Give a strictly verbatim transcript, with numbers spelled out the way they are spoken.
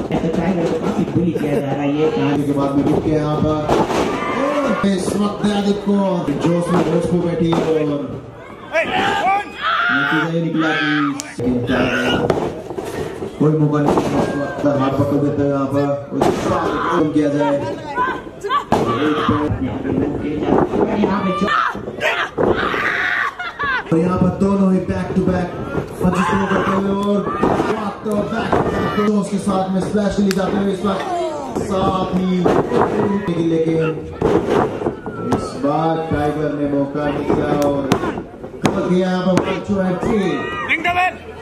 तो टाइगर को काफी बुली किया जा रहा है। ये कहानी के बाद में रुक के यहाँ पर इस वक्त दयादीप कौर जोश में जोश को बैठी और नतीजा ये निकला कि कोई मौका नहीं, हाथ पकड़ देते हैं यहाँ पर किया जाए। और यहाँ पर दोनों ही back to back punches throw करते हुए और बैक जोश के साथ में स्प्लैश के लिए जाते हुए इस वक्त साथ ही, लेकिन इस बार टाइगर ने मौका नहीं दिया और कवर किया यहाँ पर वन टू एंड थ्री।